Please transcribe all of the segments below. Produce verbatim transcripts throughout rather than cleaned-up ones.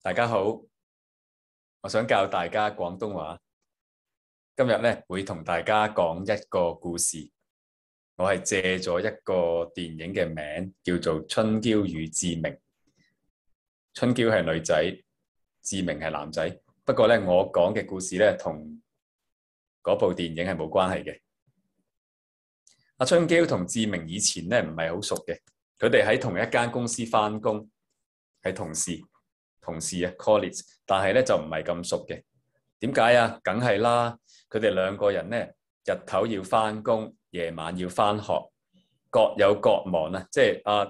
大家好，我想教大家廣東話。今日咧會同大家講一個故事。我係借咗一個電影嘅名，叫做《春嬌與志明》。春嬌係女仔，志明係男仔。不過咧，我講嘅故事咧同嗰部電影係冇關係嘅。阿春嬌同志明以前咧唔係好熟嘅，佢哋喺同一間公司返工，係同事。同事啊 ，colleagues， 但係咧就唔係咁熟嘅。點解啊？梗係啦，佢哋兩個人咧日頭要返工，夜晚要返學，各有各忙啊。即係阿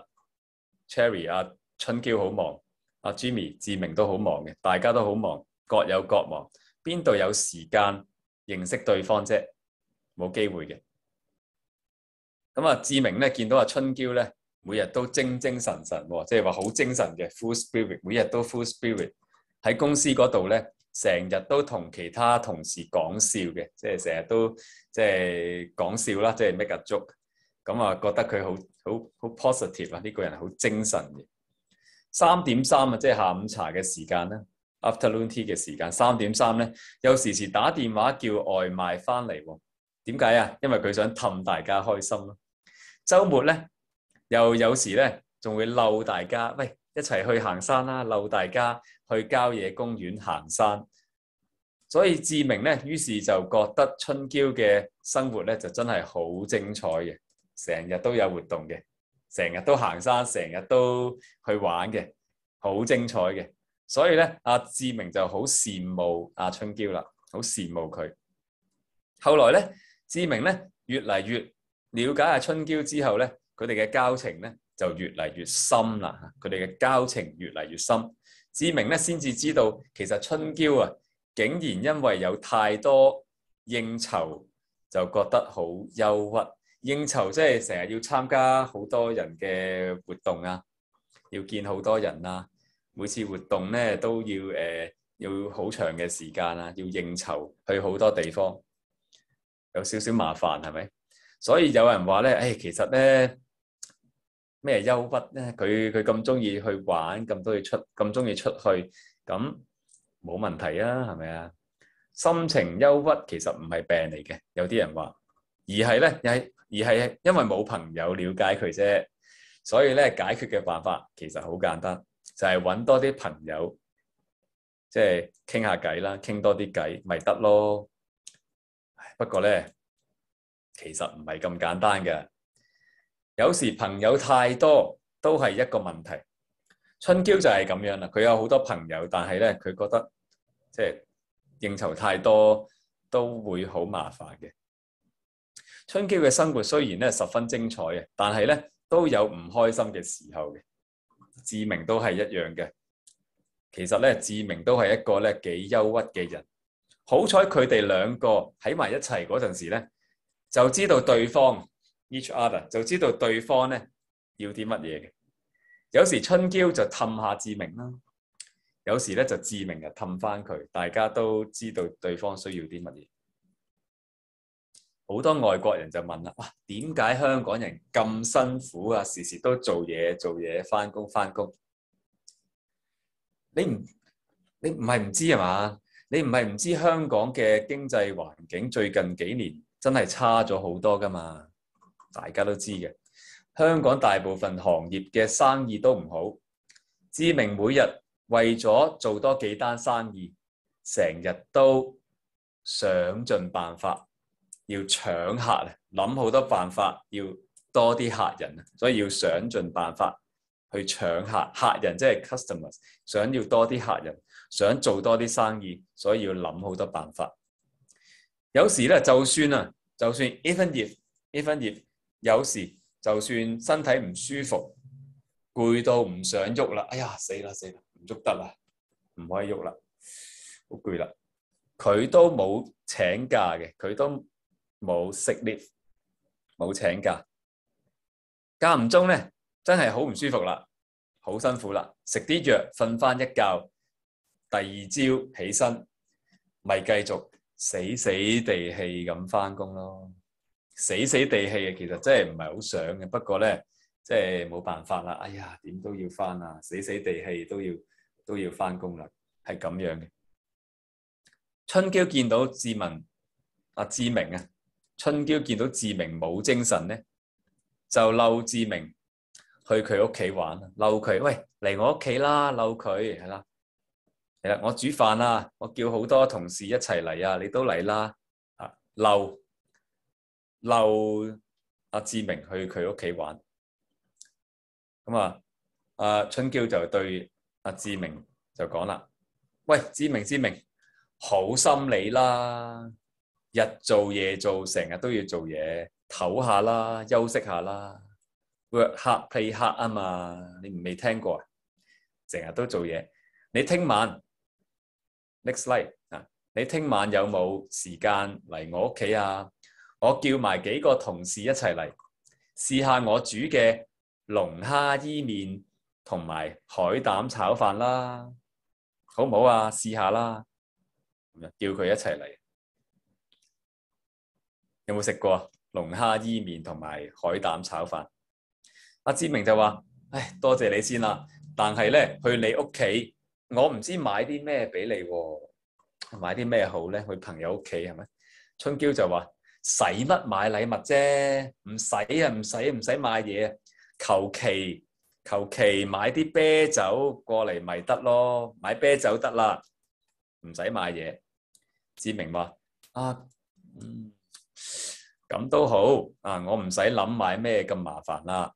Cherie 阿春嬌好忙，阿 Jimmy 志明都好忙嘅，大家都好忙，各有各忙，邊度有時間認識對方啫？冇機會嘅。咁啊，志明咧見到阿春嬌咧，每日都精精神神，即係話好精神嘅 full spirit， 每日都 full spirit 喺公司嗰度咧，成日都同其他同事講笑嘅，即係成日都即係講笑啦，即係 make a joke。咁啊，覺得佢好好好 positive 啊，呢個人好精神嘅。三點三啊，即係下午茶嘅時間啦 ，afternoon tea 嘅時間，三點三咧，有時時打電話叫外賣翻嚟喎。點解啊？因為佢想氹大家開心咯。週末咧。又有時咧，仲會溜大家，喂，一齊去行山啦！溜大家去郊野公園行山。所以志明咧，於是就覺得春嬌嘅生活咧就真係好精彩嘅，成日都有活動嘅，成日都行山，成日都去玩嘅，好精彩嘅。所以咧，阿志明就好羨慕阿春嬌啦，好羨慕佢。後來咧，志明咧越嚟越了解阿春嬌之後咧。佢哋嘅交情咧就越嚟越深啦，佢哋嘅交情越嚟越深。志明咧先至知道，其實春嬌啊，竟然因為有太多應酬，就覺得好憂鬱。應酬即係成日要參加好多人嘅活動啊，要見好多人啊，每次活動咧都要誒、呃、要好長嘅時間啊，要應酬去好多地方，有少少麻煩係咪？所以有人話咧，誒、哎、其實咧。咩憂鬱咧？佢佢咁中意去玩，咁中意出，咁中意出去，咁冇問題啊？係咪啊？心情憂鬱其實唔係病嚟嘅，有啲人話，而係咧，又係而係因為冇朋友了解佢啫。所以咧，解決嘅辦法其實好簡單，就係揾多啲朋友，即係傾下偈啦，傾多啲偈咪得咯。不過咧，其實唔係咁簡單嘅。有時朋友太多都係一個問題。春嬌就係咁樣啦，佢有好多朋友，但係咧佢覺得即係應酬太多都會好麻煩嘅。春嬌嘅生活雖然咧十分精彩嘅，但係咧都有唔開心嘅時候嘅。志明都係一樣嘅。其實咧，志明都係一個咧幾憂鬱嘅人。好彩佢哋兩個喺埋一齊嗰陣時咧，就知道對方。each other 就知道對方咧要啲乜嘢嘅。有時春嬌就氹下志明啦，有時咧就志明就氹翻佢，大家都知道對方需要啲乜嘢。好多外國人就問啦，哇，點解香港人咁辛苦啊？時時都做嘢做嘢，翻工翻工。你唔你唔係唔知係嘛？你唔係唔知香港嘅經濟環境最近幾年真係差咗好多噶嘛？大家都知嘅，香港大部分行業嘅生意都唔好。志明每日為咗做多幾單生意，成日都想盡辦法要搶客啊，諗好多辦法要多啲客人啊，所以要想盡辦法去搶客。客人即係 customers， 想要多啲客人，想做多啲生意，所以要諗好多辦法。有時咧，就算啊，就算 even if even if。有時就算身體唔舒服，攰到唔想喐啦，哎呀死啦死啦，唔喐得啦，唔可以喐啦，好攰啦。佢都冇請假嘅，佢都冇 sick leave， 冇請假。間唔中咧，真係好唔舒服啦，好辛苦啦，食啲藥，瞓翻一覺，第二朝起身，咪繼續死死地氣咁翻工咯。死死地氣啊，其實真係唔係好想嘅，不過咧，即係冇辦法啦。哎呀，點都要翻啊，死死地氣都要都要翻工啦，係咁樣嘅。春嬌見到志文阿志明啊，春嬌見到志明冇精神咧，就嬲志明去佢屋企玩，嬲佢，喂，嚟我屋企啦，嬲佢係啦，係啦，我煮飯啊，我叫好多同事一齊嚟啊，你都嚟啦，啊，嬲嬲阿志明去佢屋企玩，咁啊，阿春嬌就對阿志明就講啦，喂，志明志明，好心你啦，日做夜做，成日都要做嘢，唞下啦，休息下啦。work hard play hard 啊嘛，你唔未聽過啊？成日都做嘢。你聽晚 next slide 啊，你聽晚有冇時間嚟我屋企啊？我叫埋幾個同事一齊嚟，試下我煮嘅龍蝦伊麵同埋海膽炒飯啦，好唔好啊？試下啦，叫佢一齊嚟。有冇食過龍蝦伊麵同埋海膽炒飯？阿志明就話：唉，多謝你先啦，但係咧去你屋企，我唔知買啲咩俾你喎，買啲咩好咧？去朋友屋企係咪？春嬌就話：使乜買禮物啫？唔使啊，唔使唔使買嘢啊，求其求其買啲啤酒過嚟咪得咯，買啤酒得啦，唔使買嘢。志明話：啊，嗯，咁都好啊，我唔使諗買咩咁麻煩啦。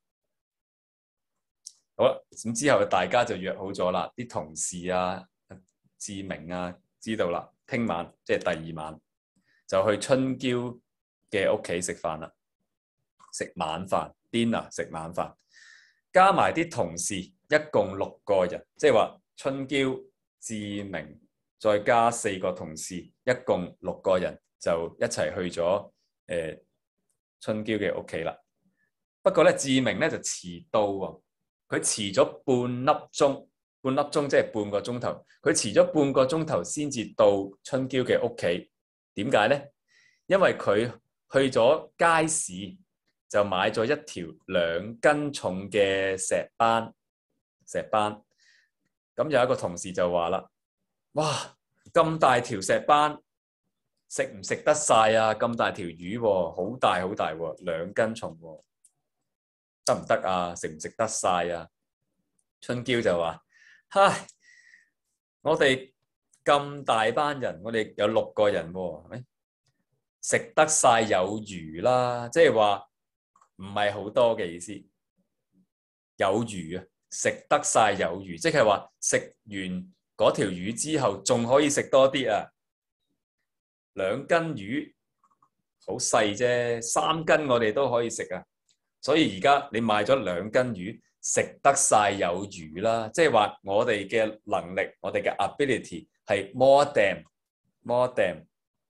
好啦，咁之後大家就約好咗啦，啲同事啊、志明啊知道啦，聽晚即係第二晚就去春嬌嘅屋企食飯啦，食晚飯 dinner 食晚飯，加埋啲同事一共六個人，即係話春嬌、志明再加四個同事，一共六個人就一齊去咗誒、呃、春嬌嘅屋企啦。不過咧，志明咧就遲到喎。佢遲咗半粒鐘，半粒鐘即係半個鐘頭。佢遲咗半個鐘頭先至到春嬌嘅屋企。點解呢？因為佢去咗街市就買咗一條兩斤重嘅石斑。石斑咁有一個同事就話啦：哇，咁大條石斑，食唔食得晒啊？咁大條魚喎，好大好大喎，兩斤重喎。得唔得啊？食唔食得晒啊？春嬌就話：唉，我哋咁大班人，我哋有六個人喎，係咪？食得晒有餘啦，即係話唔係好多嘅意思。有餘啊，食得晒有餘，即係話食完嗰條魚之後，仲可以食多啲啊。兩斤魚好細啫，三斤我哋都可以食啊。所以而家你買咗兩斤魚，食得晒有餘啦，即係話我哋嘅能力，我哋嘅 ability 係 more than more than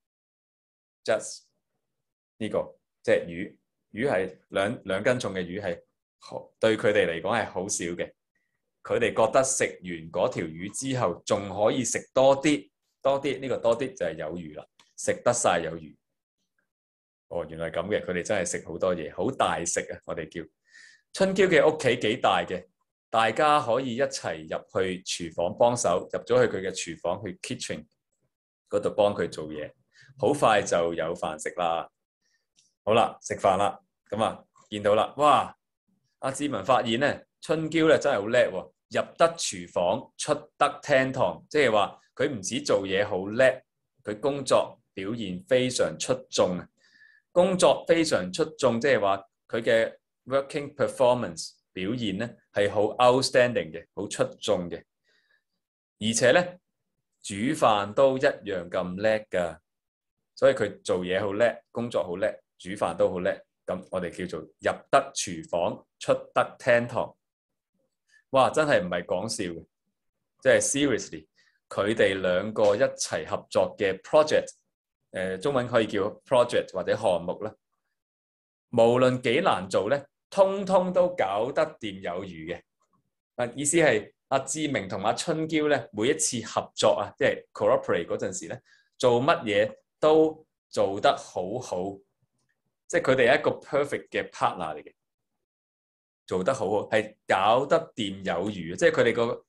just 呢個，即係魚，魚係兩兩斤重嘅魚係對佢哋嚟講係好少嘅。佢哋覺得食完嗰條魚之後，仲可以食多啲，多啲呢個多啲就係有餘啦，食得晒有餘。哦，原來咁嘅，佢哋真係食好多嘢，好大食啊！我哋叫春嬌嘅屋企幾大嘅，大家可以一齊入去廚房幫手，入咗去佢嘅廚房去 kitchen 嗰度幫佢做嘢，好快就有飯食啦。好啦，食飯啦，咁啊見到啦，哇！阿志文發現咧，春嬌咧真係好叻喎，入得廚房，出得廳堂，即係話佢唔止做嘢好叻，佢工作表現非常出眾啊！工作非常出眾，即係話佢嘅 working performance 表現咧係好 outstanding 嘅，好出眾嘅，而且咧煮飯都一樣咁叻噶，所以佢做嘢好叻，工作好叻，煮飯都好叻。咁我哋叫做入得廚房，出得廳堂。哇，真係唔係講笑嘅，即係 seriously，佢哋兩個一齊合作嘅 project。誒、呃、中文可以叫 project 或者項目啦，無論幾難做咧，通通都搞得掂有餘嘅。啊，意思係阿志明同阿春嬌咧，每一次合作啊，即係 cooperate 嗰陣時咧，做乜嘢都做得好好，即係佢哋係一個 perfect 嘅 partner 嚟嘅，做得好好，係搞得掂有餘，即係佢哋個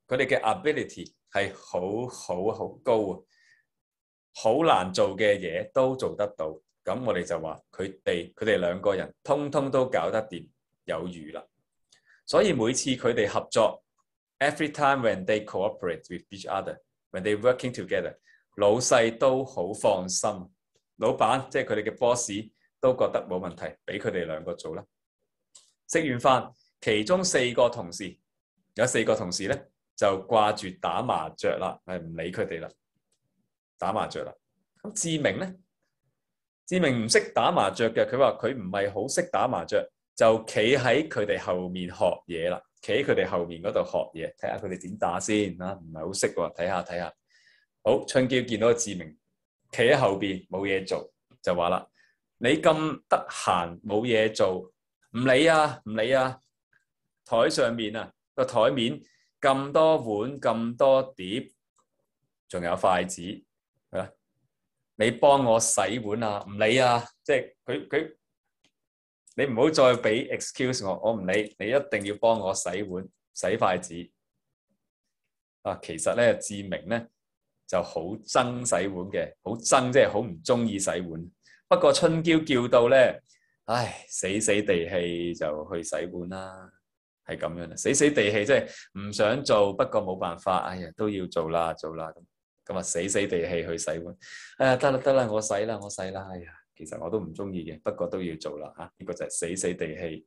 佢哋嘅 ability 係好好好高啊，好難做嘅嘢都做得到。咁我哋就話佢哋佢哋兩個人通通都搞得掂，有餘啦。所以每次佢哋合作 ，every time when they cooperate with each other，when they working together， 老細都好放心，老闆即係佢哋嘅 boss 都覺得冇問題，俾佢哋兩個做啦。食完飯，其中四個同事有四個同事咧就掛住打麻雀啦，係唔理佢哋啦，打麻雀啦。咁志明咧？志明唔識打麻雀嘅，佢話佢唔係好識打麻雀，就企喺佢哋後面學嘢啦。企喺佢哋後面嗰度學嘢，睇下佢哋點打先啊！唔係好識喎，睇下睇下。好，春嬌見到志明企喺後邊冇嘢做，就話啦：你咁得閒冇嘢做，唔理啊唔理啊！台上面啊個台面咁多碗咁多碟，仲有筷子啊！你幫我洗碗啊？唔理啊！即係佢佢，你唔好再俾 excuse 我，我唔理，你一定要幫我洗碗、洗筷子。啊，其實咧，志明咧就好憎洗碗嘅，好憎即係好唔中意洗碗。不過春嬌叫到咧，唉，死死地氣就去洗碗啦，係咁樣啦，死死地氣即係唔想做，不過冇辦法，哎呀都要做啦，做啦咁。咁啊，死死地氣去洗碗，哎呀，得啦得啦，我洗啦，我洗啦，哎呀，其實我都唔中意嘅，不過都要做啦嚇，呢個就係死死地氣，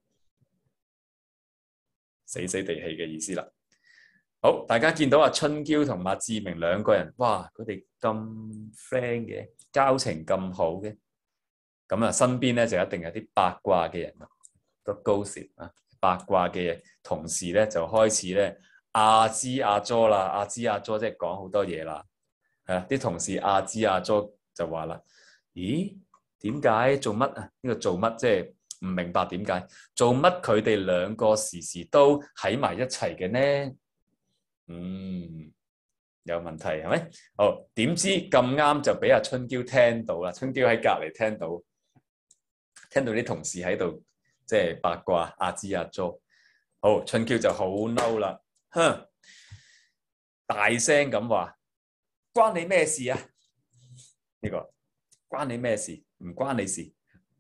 死死地氣嘅意思啦。好，大家見到阿春嬌同阿志明兩個人，哇，佢哋咁 friend 嘅，交情咁好嘅，咁啊，身邊咧就一定有啲八卦嘅人啦，都高舌啊，八卦嘅同事咧就開始咧阿支阿咗啦，阿支阿咗即係講好多嘢啦。係啊，啲同事阿支阿咗就話啦：咦，點解做乜啊？呢個做乜即係唔明白點解做乜？佢哋兩個時時都喺埋一齊嘅呢？嗯，有問題係咪？好，點知咁啱就俾阿春嬌聽到啦。春嬌喺隔離聽到，聽到啲同事喺度即係八卦阿支阿咗。好，春嬌就好嬲啦，哼，大聲咁話。關你咩事啊？呢個關你咩事？唔關你事。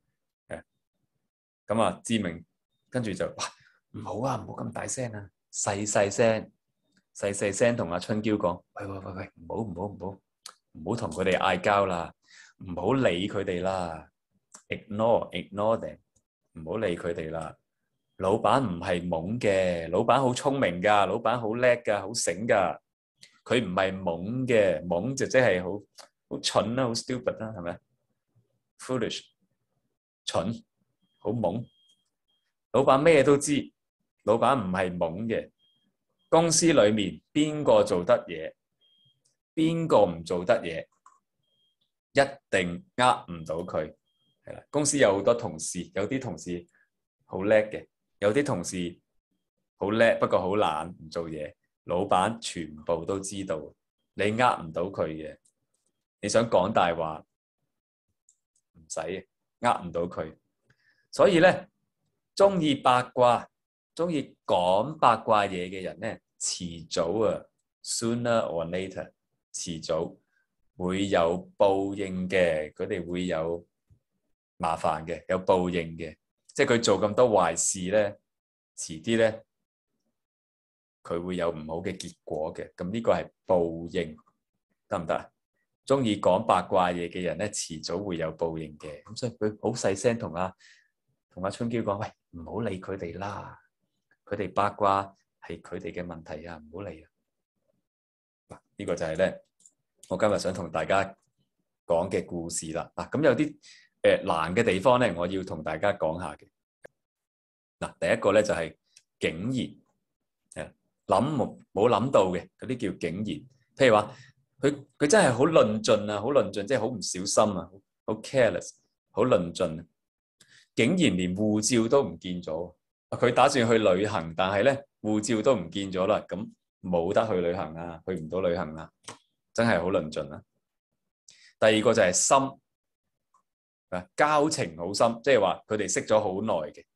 咁啊，志明跟住就哇，唔好啊，唔好咁大聲啊，細細聲，細細聲同阿春嬌講：喂喂喂喂，唔好唔好唔好，唔好同佢哋嗌交啦，唔好理佢哋啦 ，ignore ignore them，唔好理佢哋啦。老闆唔係懵嘅，老闆好聰明㗎，老闆好叻㗎，好醒㗎。佢唔係懵嘅，懵就即係好好蠢啦，好 stupid 啦，係咪 ？foolish， 蠢，好懵。老闆咩都知，老闆唔係懵嘅。公司裏面邊個做得嘢，邊個唔做得嘢，一定呃唔到佢。係啦，公司有好多同事，有啲同事好叻嘅，有啲同事好叻，不過好懶，唔做嘢。老闆全部都知道，你呃唔到佢嘅。你想講大話，唔使，呃唔到佢。所以咧，中意八卦、中意講八卦嘢嘅人咧，遲早啊 ，sooner or later， 遲早會有報應嘅。佢哋會有麻煩嘅，有報應嘅。即係佢做咁多壞事咧，遲啲咧。佢會有唔好嘅結果嘅，咁呢個係報應，得唔得啊？中意講八卦嘢嘅人咧，遲早會有報應嘅。咁所以佢好細聲同阿同阿春嬌講：喂，唔好理佢哋啦，佢哋八卦係佢哋嘅問題啊，唔好理啊！嗱，呢個就係咧，我今日想同大家講嘅故事啦。嗱，咁有啲誒、呃、難嘅地方咧，我要同大家講下嘅。嗱，第一個咧就係、是、竟然。諗冇冇諗到嘅嗰啲叫竟然，譬如話佢佢真係好論盡啊，好論盡，即係好唔小心啊，好 careless， 好論盡，竟然連護照都唔見咗。佢打算去旅行，但係咧護照都唔見咗啦，咁冇得去旅行啊，去唔到旅行啦，真係好論盡啊。第二個就係深啊，交情好深，即係話佢哋識咗好耐嘅，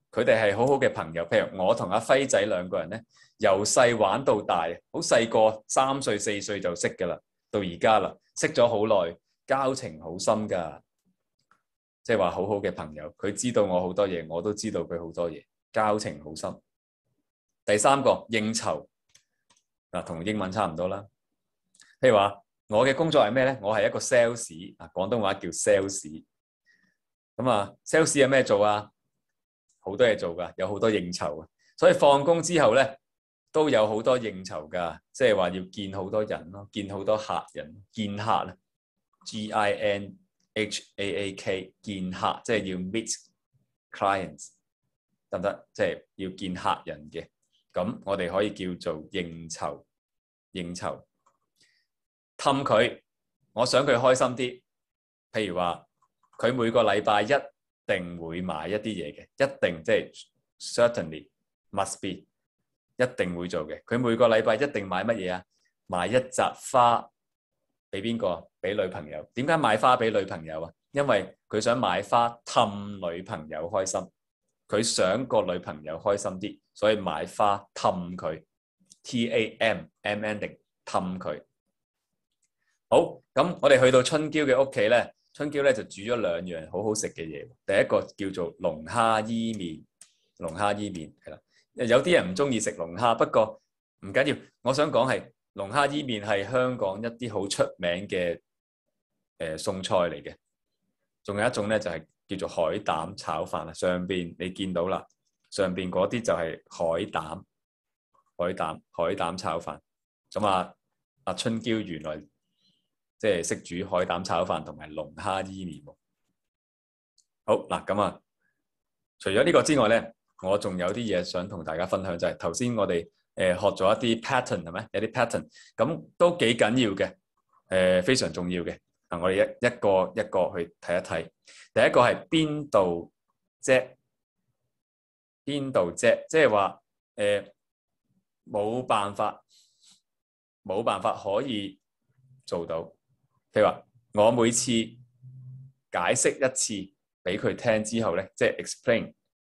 佢哋係好好嘅朋友。譬如我同阿輝仔兩個人咧，由細玩到大，好細個，三歲四歲就識噶啦，到而家啦，識咗好耐，交情好深噶，即係話好好嘅朋友。佢知道我好多嘢，我都知道佢好多嘢，交情好深。第三個應酬嗱，同英文差唔多啦。譬如話我嘅工作係咩咧？我係一個 sales 啊，廣東話叫 sales。咁啊，sales 有咩做啊？好多嘢做噶，有好多應酬啊。所以放工之後咧，都有好多應酬噶，即係話要見好多人咯，見好多客人，見客啊 ，G I N H A A K， 見客即係要 meet clients， 得唔得？即係要見客人嘅。咁我哋可以叫做應酬，應酬氹佢，我想佢開心啲。譬如話佢每個禮拜一定會買一啲嘢嘅，一定即係 certainly must be 一定會做嘅。佢每個禮拜一定買乜嘢啊？買一扎花俾邊個？俾女朋友。點解買花俾女朋友啊？因為佢想買花氹女朋友開心，佢想個女朋友開心啲，所以買花氹佢。T A M M ending 氹佢。好，咁我哋去到春嬌嘅屋企咧，春嬌咧就煮咗兩樣好好食嘅嘢。第一個叫做龍蝦伊麵，龍蝦伊麵係啦。有啲人唔中意食龍蝦，不過唔緊要。我想講係龍蝦伊麵係香港一啲好出名嘅誒餸菜嚟嘅。仲有一種咧就係、是、叫做海膽炒飯啦。上邊你見到啦，上邊嗰啲就係海膽，海膽海膽炒飯。咁啊，阿春嬌原來即係識煮海膽炒飯同埋龍蝦伊麵喎。好嗱，咁啊，除咗呢個之外咧，我仲有啲嘢想同大家分享，就係頭先我哋誒、呃、學咗一啲 pattern 係咪？有啲 pattern 咁都幾緊要嘅，誒、呃、非常重要嘅。啊，我哋一一個一個去睇一睇。第一個係邊度啫？邊度啫？即係話誒冇辦法，冇辦法可以做到。譬如話，我每次解釋一次俾佢聽之後咧，即係 explain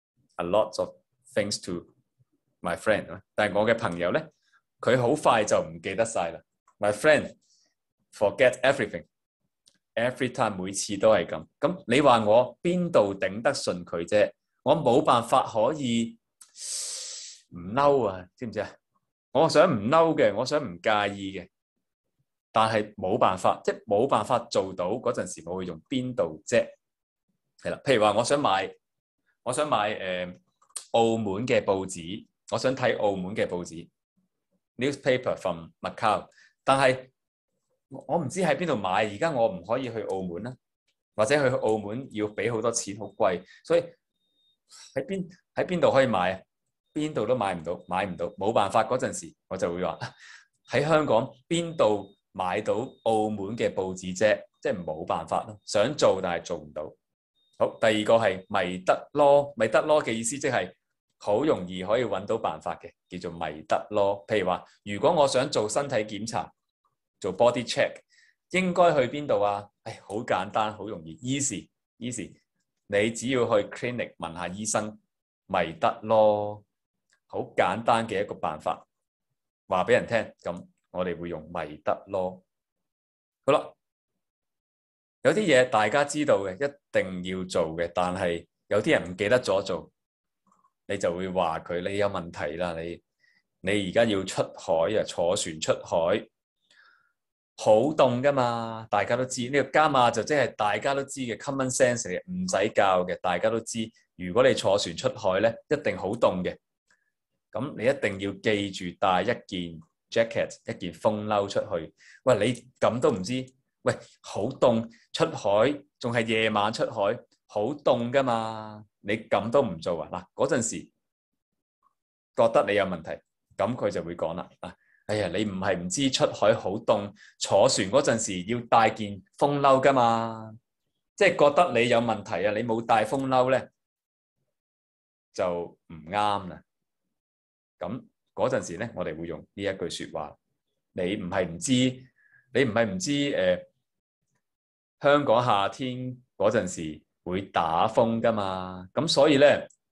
a lot of things to my friend。但係我嘅朋友咧，佢好快就唔記得晒啦。My friend forget everything，every time 每次都係咁。咁你話我邊度頂得順佢啫？我冇辦法可以唔嬲啊，知唔知啊？我想唔嬲嘅，我想唔介意嘅。但係冇辦法，即係冇辦法做到嗰陣時，我會用邊度啫？係啦，譬如話，我想買，我想買誒、呃、澳門嘅報紙，我想睇澳門嘅報紙 newspaper from Macau， 但係我唔知喺邊度買，而家我唔可以去澳門啦，或者去澳門要俾好多錢，好貴，所以喺邊喺邊度可以買啊？邊度都買唔到，買唔到，冇辦法嗰陣時，我就會話喺香港邊度買到澳門嘅報紙啫，即係冇辦法咯。想做但係做唔到。好，第二個係咪得咯？咪得咯嘅意思即係好容易可以揾到辦法嘅，叫做咪得咯。譬如話，如果我想做身體檢查，做 body check， 應該去邊度啊？誒，好簡單，好容易 ，easy easy。你只要去 clinic 問下醫生，咪得咯。好簡單嘅一個辦法，話俾人聽咁。我哋會用咪得咯。好啦，有啲嘢大家知道嘅，一定要做嘅，但係有啲人唔記得咗做，你就會話佢你有問題啦。你你而家要出海啊，坐船出海，好凍噶嘛，大家都知呢個加碼就即係大家都知嘅 common sense 嚟，唔使教嘅，大家都知。如果你坐船出海咧，一定好凍嘅，咁你一定要記住帶一件jacket 一件風褸出去。喂，你咁都唔知？喂，好凍，出海仲係夜晚出海，好凍噶嘛？你咁都唔做啊？嗱，嗰陣時覺得你有問題，咁佢就會講啦。啊，哎呀，你唔係唔知出海好凍，坐船嗰陣時要帶件風褸噶嘛？即係覺得你有問題啊！你冇帶風褸咧，就唔啱啦。咁嗰陣時咧，我哋會用呢一句説話：你唔係唔知，你唔係唔知誒、呃，香港夏天嗰陣時會打風噶嘛？咁所以咧，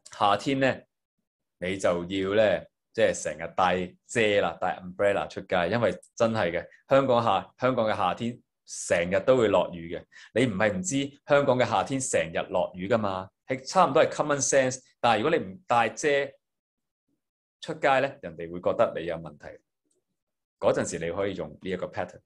夏天咧你就要咧即係成日帶遮啦，帶 umbrella 出街，因為真係嘅香港夏香港嘅夏天成日都會落雨嘅。你唔係唔知香港嘅夏天成日落雨噶嘛，係差唔多係 common sense。但係如果你唔帶遮出街咧，人哋會覺得你有問題。嗰陣時你可以用呢一個 pattern。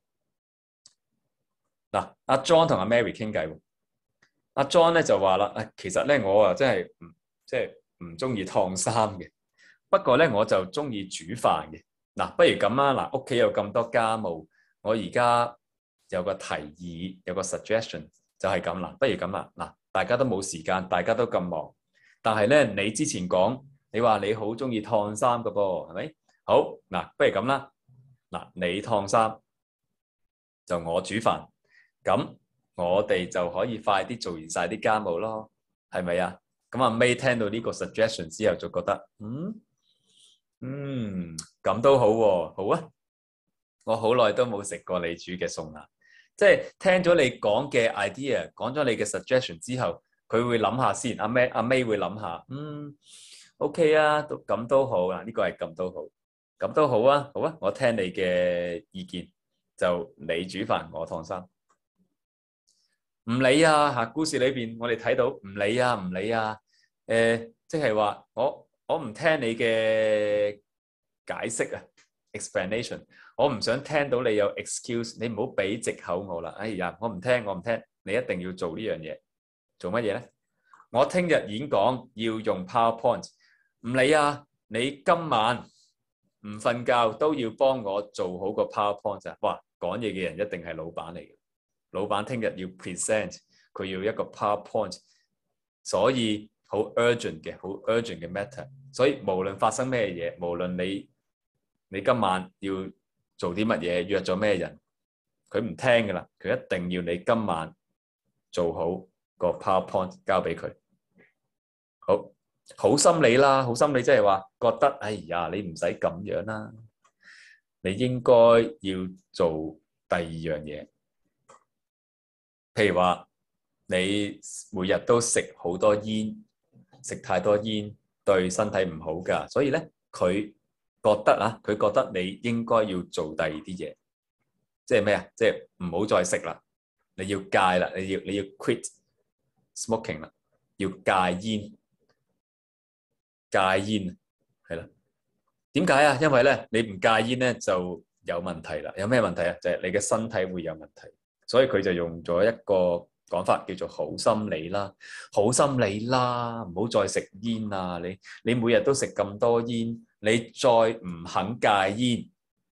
嗱，阿 John 同阿 Mary 傾偈，阿 John 咧就話啦，誒，其實咧我啊真係唔即係唔中意燙衫嘅，不過咧我就中意煮飯嘅。嗱，不如咁啦，嗱，屋企有咁多家務，我而家有個提議，有個 suggestion 就係咁啦，不如咁啦，嗱，大家都冇時間，大家都咁忙，但係咧你之前講你話你好中意燙衫噶噃，係咪？好，嗱，不如咁啦，嗱，你燙衫就我煮飯。咁我哋就可以快啲做完晒啲家務咯，係咪啊？咁阿 May 聽到呢個 suggestion 之後就覺得，嗯嗯，咁都好喎，好啊！我好耐都冇食過你煮嘅餸啦，即係聽咗你講嘅 idea， 講咗你嘅 suggestion 之後，佢會諗下先。阿 May 阿 May 會諗下，嗯 ，OK 啊，都咁都好啊，呢個係咁都好，咁都好啊，好啊，我聽你嘅意見，就你煮飯，我燙衫。唔理啊嚇，故事裏邊我哋睇到唔理啊唔理啊，誒即係話我我唔聽你嘅解釋啊 explanation， 我唔想聽到你有 excuse， 你唔好俾藉口我啦。哎呀，我唔聽我唔聽，你一定要做呢樣嘢，做乜嘢咧？我聽日演講要用 PowerPoint， 唔理啊，你今晚唔瞓覺都要幫我做好個 PowerPoint 啊！哇，講嘢嘅人一定係老闆嚟嘅。老闆聽日要 present， 佢要一個 PowerPoint， 所以好 urgent 嘅，好 urgent 嘅 matter。所以無論發生咩嘢，無論你你今晚要做啲乜嘢，約咗咩人，佢唔聽噶啦，佢一定要你今晚做好個 PowerPoint 交俾佢。好，好心理啦，好心理即係話覺得，哎呀，你唔使咁樣啦，你應該要做第二樣嘢。譬如話你每日都食好多煙，食太多煙對身體唔好噶，所以咧佢覺得啊，佢覺得你應該要做第二啲嘢，即係咩啊？即係唔好再食啦，你要戒啦，你要你要 quit smoking 啦，要戒煙，戒煙係啦。點解啊？因為咧你唔戒煙咧就有問題啦。有咩問題啊？就係你嘅身體會有問題。所以佢就用咗一個講法叫做好心理啦，好心理啦，唔好再食煙啦！你你每日都食咁多煙，你再唔肯戒煙，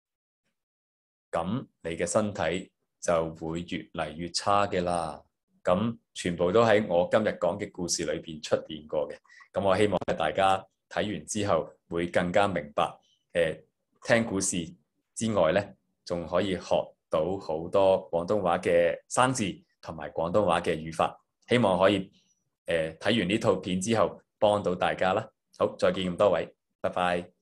咁你嘅身體就會越嚟越差嘅啦。咁全部都喺我今日講嘅故事裏邊出現過嘅。咁我希望大家睇完之後會更加明白，誒、呃，聽故事之外咧，仲可以學到好多廣東話嘅生字同埋廣東話嘅語法，希望可以誒睇、呃、完呢套片之後幫到大家啦。好，再見咁多位，拜拜。